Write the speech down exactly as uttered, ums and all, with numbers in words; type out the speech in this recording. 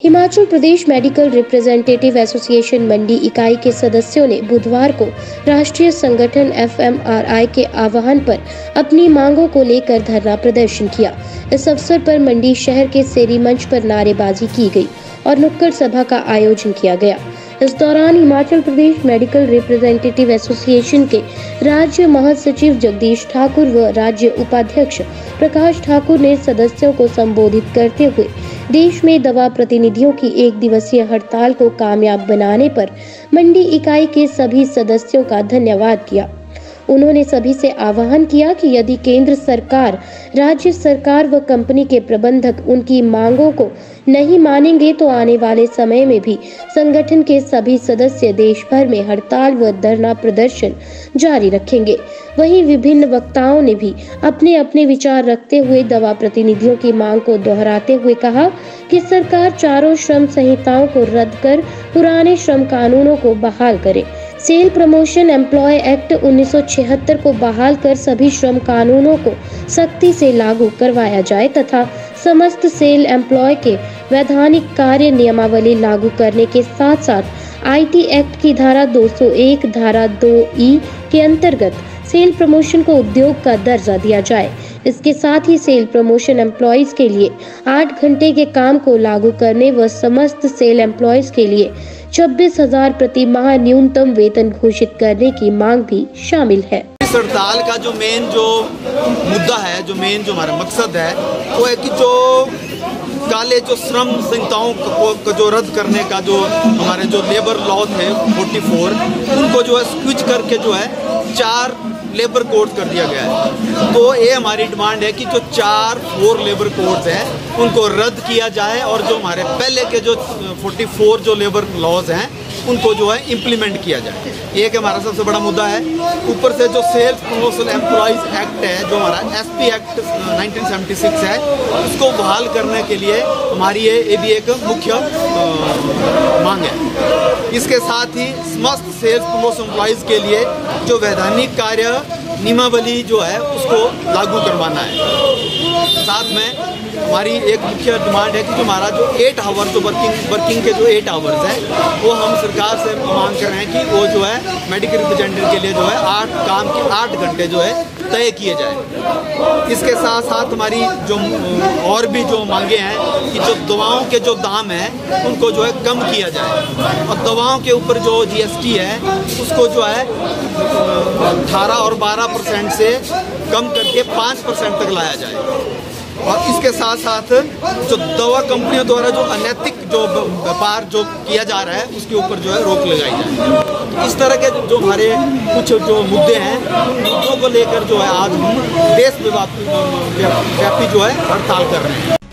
Himachal Pradesh medical representative association Mandi इकाई के सदस्यों ने बुधवार को राष्ट्रीय संगठन एफ एम आर आई के आह्वान पर अपनी मांगों को लेकर धरना प्रदर्शन किया। इस अवसर पर मंडी शहर के सेरी मंच पर नारेबाजी की गई और नुक्कड़ सभा का आयोजन किया गया। इस दौरान Himachal Pradesh medical representative association के राज्य महासचिव जगदीश ठाकुर व राज्य उपाध्यक्ष प्रकाश ठाकुर ने सदस्यों को संबोधित करते हुए देश में दवा प्रतिनिधियों की एक दिवसीय हड़ताल को कामयाब बनाने पर मंडी इकाई के सभी सदस्यों का धन्यवाद किया। उन्होंने सभी से आह्वान किया कि यदि केंद्र सरकार, राज्य सरकार व कंपनी के प्रबंधक उनकी मांगों को नहीं मानेंगे तो आने वाले समय में भी संगठन के सभी सदस्य देश भर में हड़ताल व धरना प्रदर्शन जारी रखेंगे। वहीं विभिन्न वक्ताओं ने भी अपने अपने विचार रखते हुए दवा प्रतिनिधियों की मांग को दोहराते हुए कहा कि सरकार चारों श्रम संहिताओं को रद्द कर पुराने श्रम कानूनों को बहाल करे। सेल प्रमोशन एम्प्लॉय एक्ट उन्नीस सौ छिहत्तर को बहाल कर सभी श्रम कानूनों को सख्ती से लागू करवाया जाए तथा समस्त सेल एम्प्लॉय के वैधानिक कार्य नियमावली लागू करने के साथ साथ आई टी एक्ट की धारा दो सौ एक धारा दो ई के अंतर्गत सेल प्रमोशन को उद्योग का दर्जा दिया जाए। इसके साथ ही सेल प्रमोशन एम्प्लॉयज के लिए आठ घंटे के काम को लागू करने व समस्त सेल एम्प्लॉयज के लिए छब्बीस हजार प्रति माह न्यूनतम वेतन घोषित करने की मांग भी शामिल है। इस हड़ताल का जो मेन जो मुद्दा है, जो मेन जो हमारा मकसद है वो है कि जो काले जो श्रम संहिताओं को जो रद्द करने का जो हमारे जो लेबर लॉ थे चौवालीस उनको जो है स्विच करके जो है चार लेबर कोड कर दिया गया है। तो ये हमारी डिमांड है कि जो चार फोर लेबर कोड्स हैं उनको रद्द किया जाए और जो हमारे पहले के जो चौवालीस जो लेबर लॉज हैं उनको जो है इम्प्लीमेंट किया जाए। एक हमारा सबसे बड़ा मुद्दा है। ऊपर से जो सेल्स प्रमोशन एम्प्लॉयज एक्ट है, जो हमारा S P act nineteen seventy six है, उसको बहाल करने के लिए हमारी ये ये भी एक मुख्य मांग है। इसके साथ ही समस्त सेल्स प्रमोशन एम्प्लॉयज के लिए जो वैधानिक कार्य नियमावली जो है उसको लागू करवाना है। साथ में हमारी एक मुख्य डिमांड है कि जो हमारा जो एट आवर्स जो वर्किंग वर्किंग के जो एट आवर्स हैं वो हम सरकार से मांग कर रहे हैं कि वो जो है मेडिकल रिप्रेजेंटेटिव के लिए जो है आठ काम के आठ घंटे जो है तय किए जाए। इसके साथ साथ हमारी जो और भी जो मांगे हैं कि जो दवाओं के जो दाम हैं उनको जो है कम किया जाए और दवाओं के ऊपर जो जी एस टी है उसको जो है अठारह और बारह परसेंट से कम करके पाँच परसेंट तक लाया जाए। और इसके साथ साथ जो दवा कंपनियों द्वारा जो अनैतिक जो व्यापार जो किया जा रहा है उसके ऊपर जो है रोक लगाई जाए। इस तरह के जो हमारे कुछ जो मुद्दे हैं उन मुद्दों को लेकर जो है आज हम देश व्यापी जो है हड़ताल कर रहे हैं।